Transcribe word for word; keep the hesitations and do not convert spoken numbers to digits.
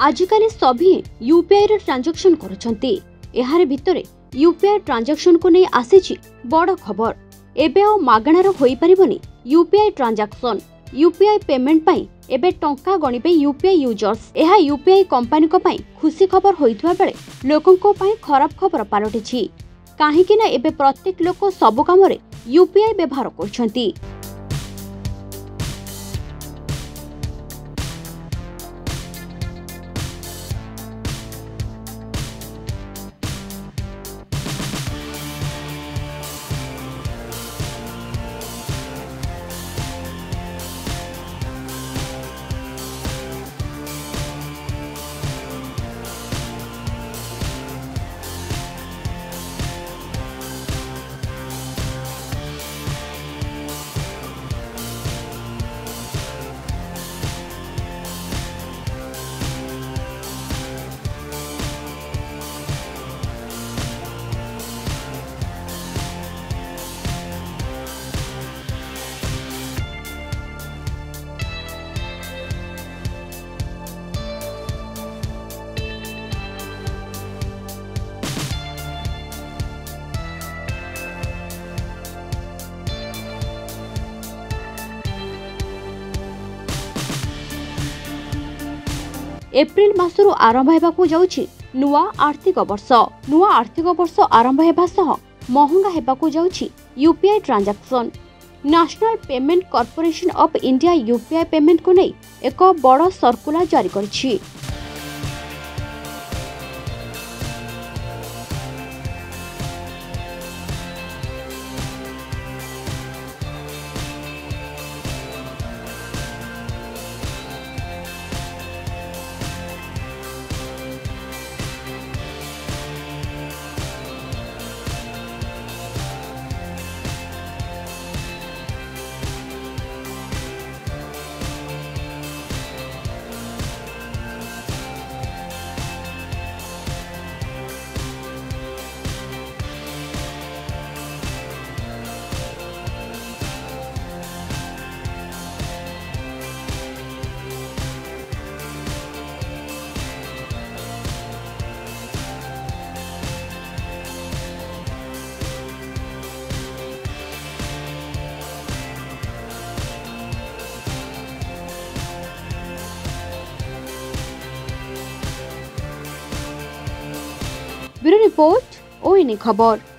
आजिकल सभी यूपीआई रे ट्रांजैक्शन करुछंती। एहारे भितरे यूपीआई ट्रांजैक्शन को नहीं आसीछि बड़ खबर। एबे आ मागणार होई परिबनी यूपीआई ट्रांजैक्शन। यूपीआई पेमेंट पाई एबे टंका गणिबे यूपीआई यूजर्स। एहा यूपीआई कंपनी को पाई खुशी खबर होइतबा बेले लोकन को पाई खराब खबर पालटिछि। काहेकि ना एबे प्रत्येक लोक सब काम रे यूपीआई व्यवहार करछंती। एप्रिल मासरू आरंभ हेबाकू जाउछि नुआ आर्थिक वर्ष। नुआ आर्थिक वर्ष आरंभ हेबा सह महंगा हेबाकू जाउछि UPI transaction. National payment corporation of India UPI payment को नहीं एक बड़ सर्कुलर जारी करछि। ब्यूरो रिपोर्ट, ओएनए खबर।